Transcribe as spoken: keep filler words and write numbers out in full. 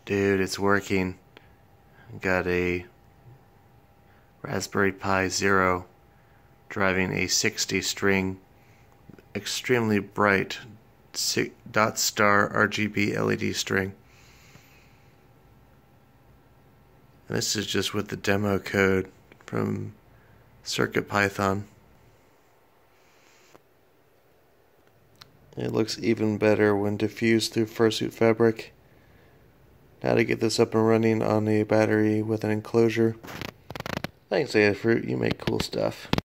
Dude, it's working. Got a Raspberry Pi Zero driving a sixty string, extremely bright DotStar R G B L E D string. And this is just with the demo code from CircuitPython. It looks even better when diffused through fursuit fabric. Now to get this up and running on a battery with an enclosure. Thanks, Adafruit, you make cool stuff.